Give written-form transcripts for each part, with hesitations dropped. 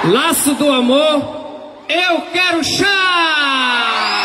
Laço do amor, eu quero chá!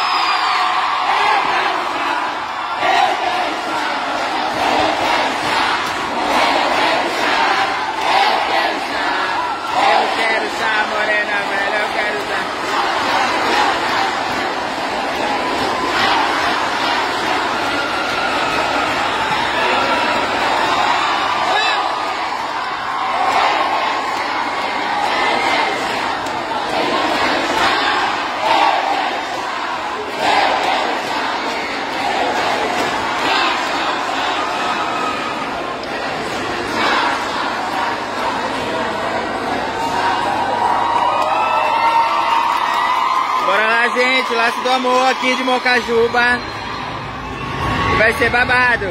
Gente, Laço do Amor aqui de Mocajuba. Vai ser babado.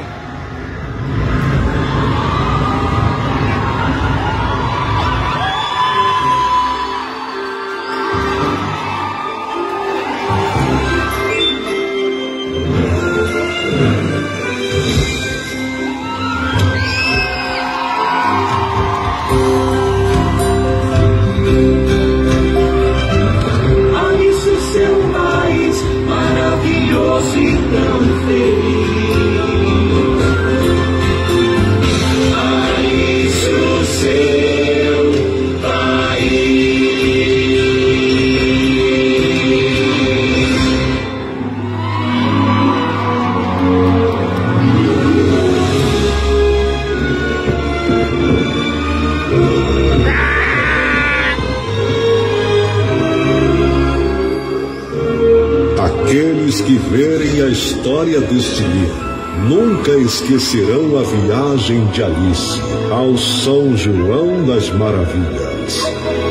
Aqueles que verem a história deste livro nunca esquecerão a viagem de Alice ao São João das Maravilhas.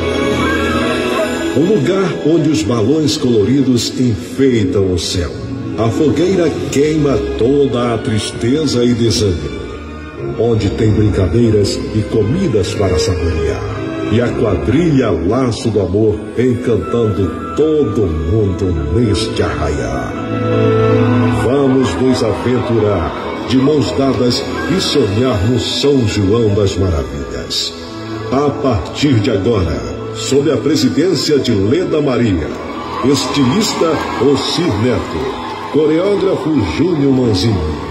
O lugar onde os balões coloridos enfeitam o céu. A fogueira queima toda a tristeza e desânimo. Onde tem brincadeiras e comidas para saborear. E a quadrilha Laço do Amor encantando todo mundo neste arraial. Vamos nos aventurar de mãos dadas e sonhar no São João das Maravilhas. A partir de agora, sob a presidência de Leda Maria, estilista Ocir Neto, coreógrafo Júnior Manzinho.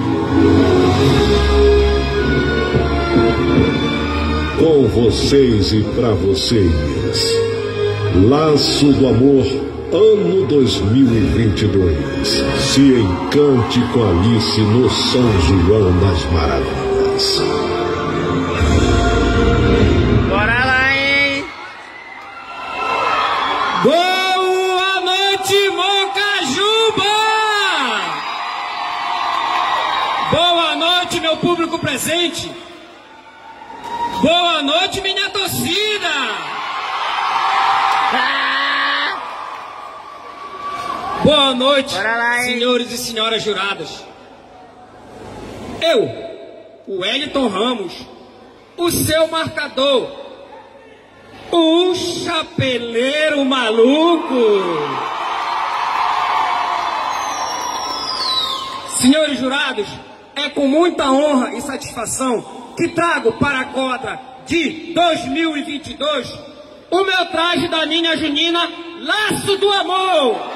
Com vocês e para vocês, Laço do Amor, ano 2022. Se encante com Alice no São João das Maravilhas. Bora lá, hein? Boa noite, Mocajuba! Boa noite, meu público presente. Boa noite, minha torcida! Boa noite, lá, senhores e senhoras juradas. Eu, o Wellington Ramos, o seu marcador, o chapeleiro maluco. Senhores jurados, é com muita honra e satisfação que trago para a quadra de 2022 o meu traje da Ninha Junina Laço do Amor.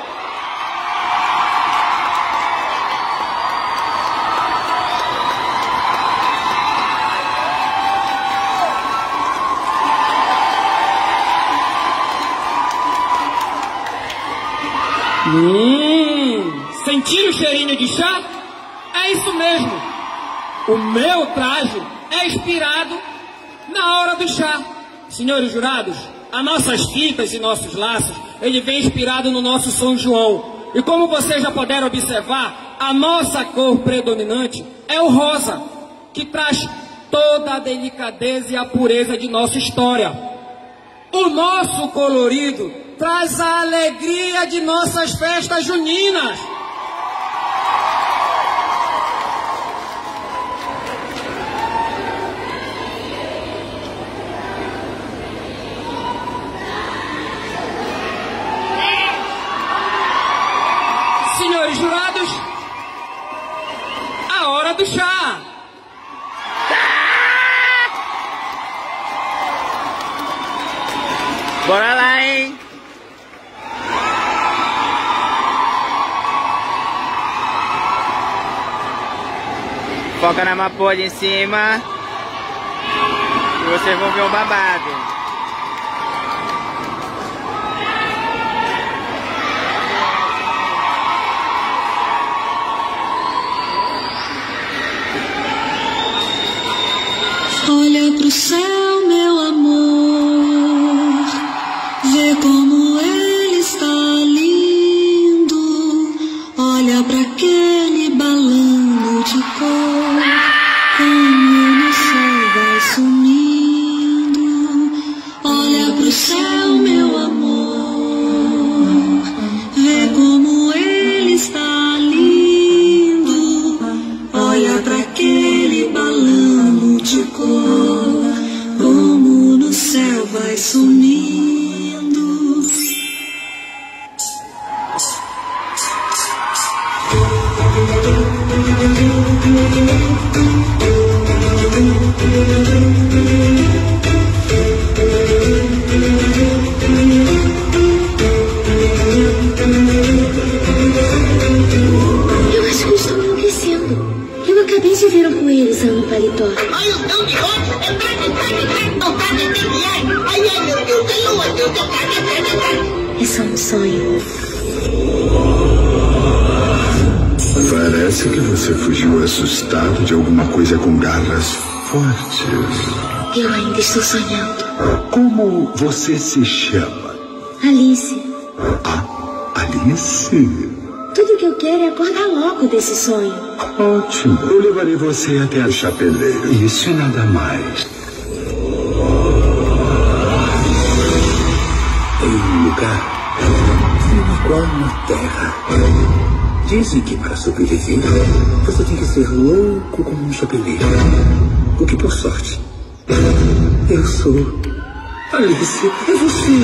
Sentiram o cheirinho de chá? É isso mesmo. O meu traje é inspirado na hora do chá. Senhores jurados, as nossas fitas e nossos laços, ele vem inspirado no nosso São João. E como vocês já puderam observar, a nossa cor predominante é o rosa, que traz toda a delicadeza e a pureza de nossa história. O nosso colorido traz a alegria de nossas festas juninas. Senhores jurados, a hora do chá. Bora lá, hein? Foca na mapoa em cima. E vocês vão ver o babado. Olha pro céu, meu amor, vê como ele está lindo. Olha pra aquele balão de cor, como no céu vai sumindo. Olha pro céu, meu amor, vê como ele está lindo. Olha pra aquele balão de cor, como no céu vai sumindo. Eu acho que estou enlouquecendo. Eu acabei de ver um coelho usando um paletó. Ai, o teu negócio é ai, meu Deus, é lua, Deus, É só um sonho. Parece que você fugiu assustado de alguma coisa com garras fortes. Eu ainda estou sonhando. Como você se chama? Alice. Ah, Alice? Tudo que eu quero é acordar logo desse sonho. Ótimo. Eu levarei você até a chapeleira. Isso e nada mais. Tem um lugar igual na Terra. Dizem que para sobreviver, você tem que ser louco como um chapeleiro. O que, por sorte, eu sou. Alice, é você.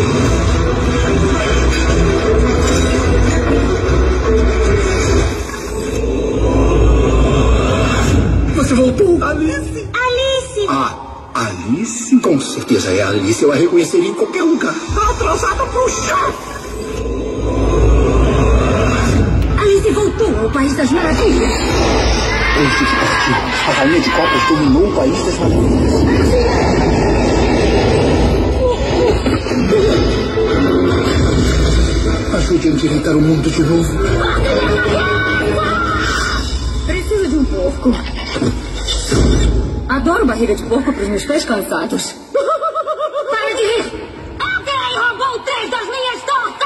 Você voltou? Alice? Alice! Ah, Alice? Com certeza é a Alice. Eu a reconheceria em qualquer lugar. Tá atrasada pro chá. Alice voltou ao País das Maravilhas. Antes de partir, a Rainha de Copas dominou o País das Maravilhas. Ajude a endireitar o mundo de novo. Preciso de um porco. Adoro barriga de porco para os meus pés cansados. Para de rir! Alguém roubou 3 das minhas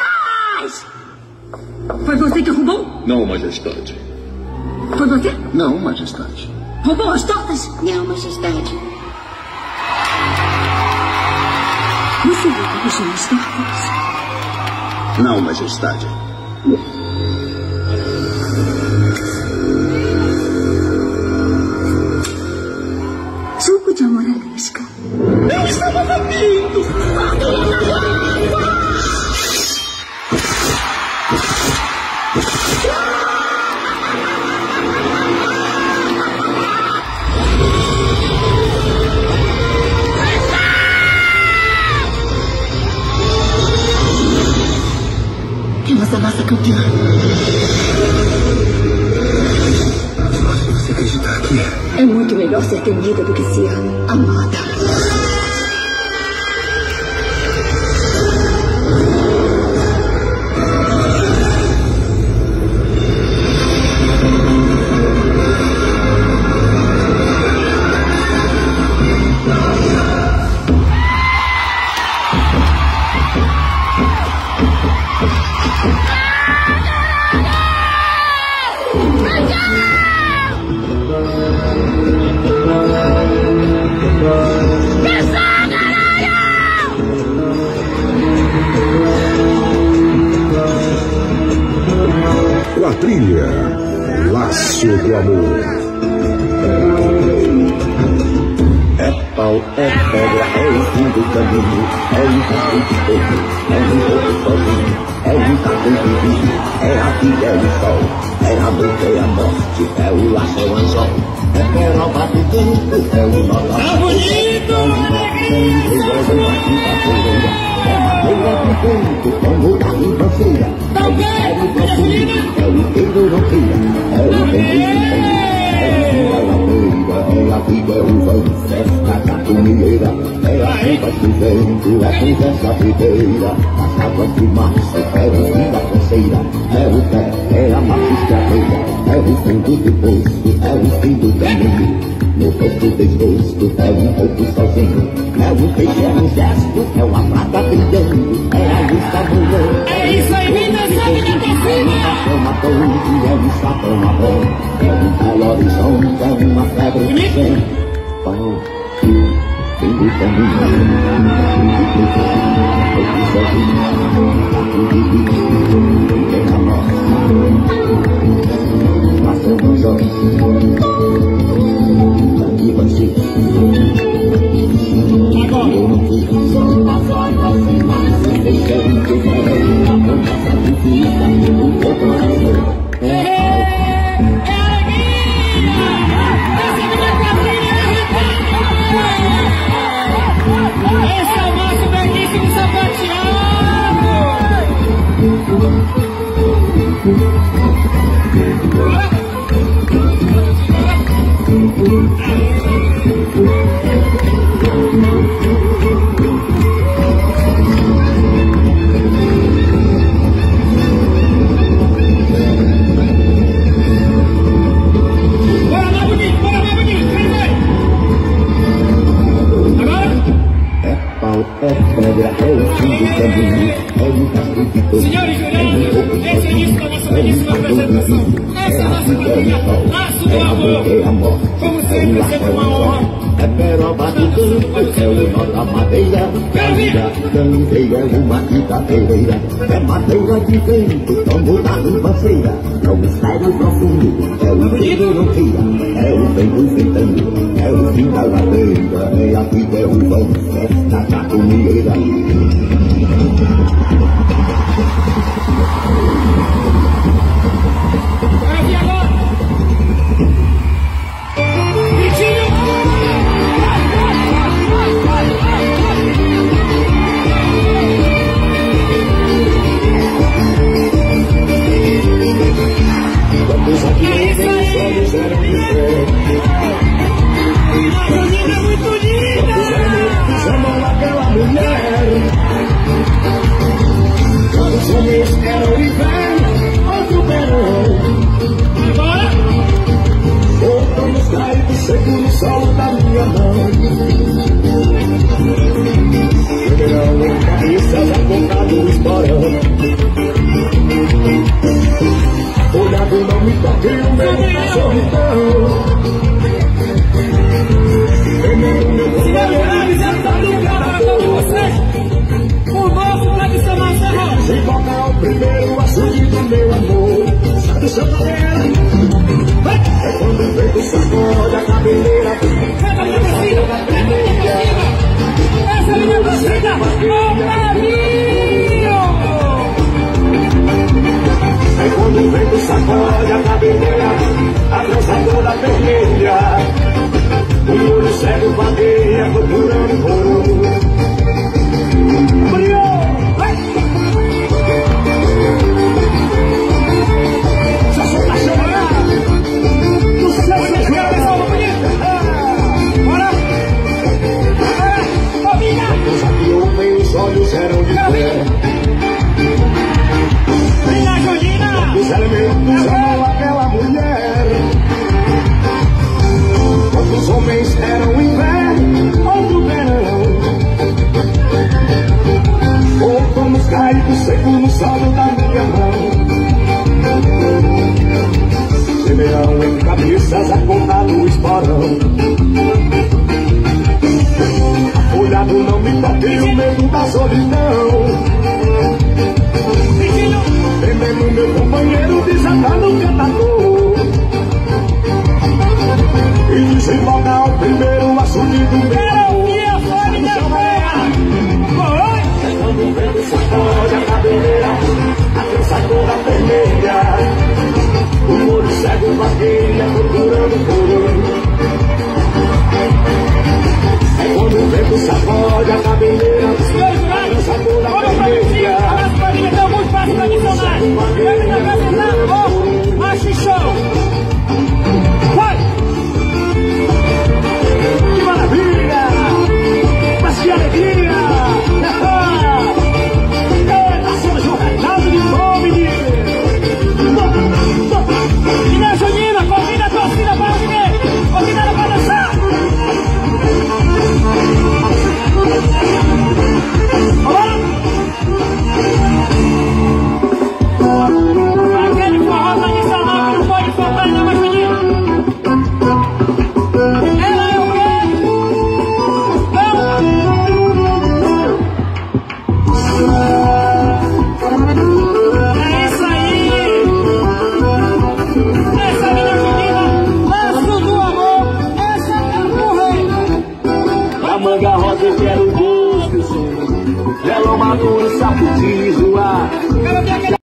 tortas! Foi você que roubou? Não, Majestade. Foi você? Não, Majestade. Roubou as tortas? Não, Majestade. Você roubou as minhas tortas? Não, Majestade. Suco de amoresca. Eu estava dormindo. Temos a nossa campeã. Você acredita aqui? É muito melhor ser temida do que ser amada. Quadrilha Laço do Amor. É pau, é pedra, é o fim do caminho, é um tapete todo, é um pouco sozinho, é um tapete vivo, é a vida, é o sol, é a noite, é a morte, é o laço, é o anzol, é peroba do tempo, é o nó da Tá bonito, é o madeira de vento, como da ribanceira. Tá ok? Gasolina? É o queiro não queira, é o vento, é a vida, é o vão, festa da comieira, é a chuva chovendo, é a conversa videira, as águas de março, é o fim da canseira, é o pé, é a marcha estradeira, é o fundo do poço, é o fim do caminho, no rosto desgosto, é um pouco sozinho, é o peixe, é um gesto, é uma prata brilhando, é a luz da manhã. É isso aí, vem dançar, menina, pra cima! É uma torre, é um sapão marrom, é um belo horizonte, é uma febre de vem. Pau, fim do caminho, pouco sozinho, tudo vem na morte, passou no jorge, daqui vai ser. Agora! Eu não quis passar pra cima, se deixando que quero, a boca sacrifica, o teu coração. É alegria! Essa minha quadrilha é esse é o nosso belíssimo sapateado! Bora mais bonito, quem vai? Agora? É pau, é pedra, é o fim do caminho, é um castigo de todo. Senhores jurados, esse é isso da nossa belíssima apresentação. Essa é a nossa quadrilha, Laço do Amor. Como sempre, sempre uma honra. É peroba do campo, é o nó da madeira, é a vida canteira, é uma quinta-feira, é madeira de vento, tombo da ribanceira, é o mistério profundo, é o vento não tira, é o vento ventando, é o fim da ladeira, é a vida, é o vão, festa da comieira. Vai vir agora! Vitinho! Quantos aqui não tem os olhos eram de fé? A menina é muito linda! Chamam aquela mulher. Quando os homens eram inverno, outro verão. Agora! Voltamos caídos seco no solo da minha mão. Verão em cabeças apontado no esporão. Olhado não me toque o meu da solidão. Senhores jurados, eu estou ligando para todos vocês o nosso tradicional serrão. Se tocar o primeiro açude do meu amor. Sabe o seu cabelo? É quando o vento sacode a cabeleira. Pega a minha torcida! Pega a minha torcida! Essa é a minha torcida! Ô, Brasil! É quando o vento sacode a cabeleira, a trança toda vermelha. O olho cego vagueia, procurando coroa. Brilhou! Já sou apaixonado do seu Bonita, quero ver só uma bonita! Bora! Ô, minha! desafiou, meus olhos eram de fé. Minha Julina! Os elementos amam aquela mulher. Quantos homens eram inverno, outro verão. Voltamos caídos seco no solo da minha mão. Semeão em cabeças a contar no esporão. Olhado não me toque o medo da solidão. Temendo meu companheiro desatado cantador. E desemboca o primeiro açude do meu amor. É quando o vento sacode a cabeleira, a trança toda vermelha. O olho cego vagueia, procurando coroa. É quando o vento sacode a cabeleira, a trança toda vermelha. linda rosa, eu quero o gosto, o som. Belo maduro, sapo de zoar.